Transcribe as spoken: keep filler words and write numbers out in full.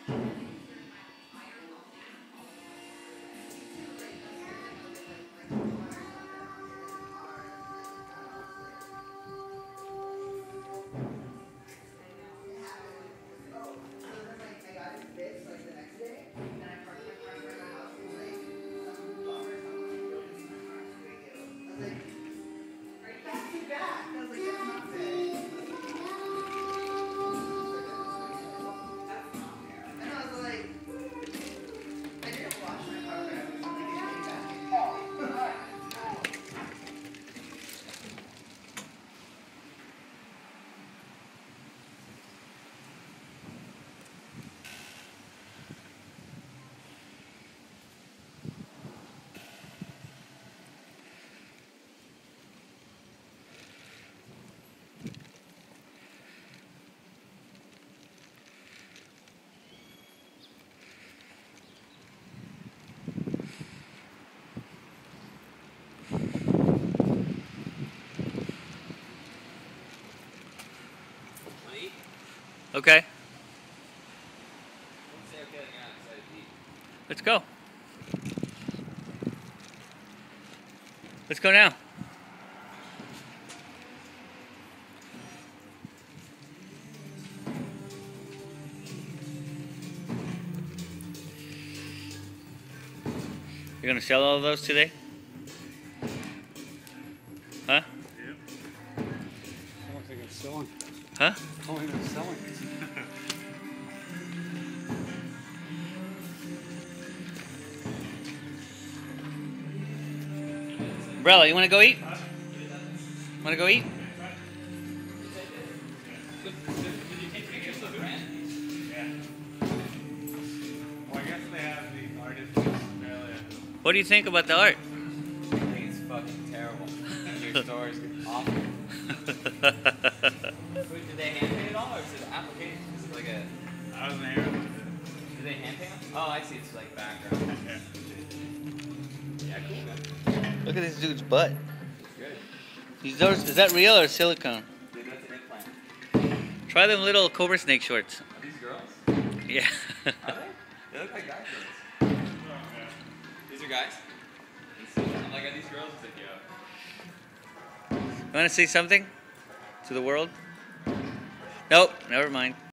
Okay. Let's go. Let's go now. You're gonna sell all of those today? Huh? Yep. I don't think it's selling. Huh? I don't think it's selling. Umbrella, you wanna go eat? Wanna go eat? What do you think about the art? I think it's fucking terrible. Your store is awful. Wait, did they hand paint it all, or is it an application? Is it like a... I was there. Did they hand paint them? Oh, I see. It's like background. Yeah, cool, man. Look at this dude's butt. Good. These doors, is that real or silicone? Dude, that's an implant. Try them little Cobra Snake shorts. Are these girls? Yeah. Are they? They look like guys. These are guys? I'm like, are these girls? It's like, yeah. You want to say something to the world? Nope, never mind.